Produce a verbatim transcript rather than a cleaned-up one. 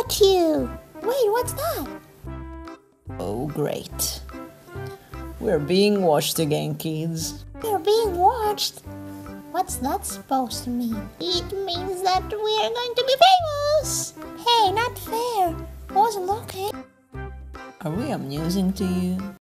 got you! Wait, what's that? Oh, great. We're being watched again, kids. We're being watched? What's that supposed to mean? It means that we're going to be famous! Hey, not fair! Wasn't okay. Are we amusing to you?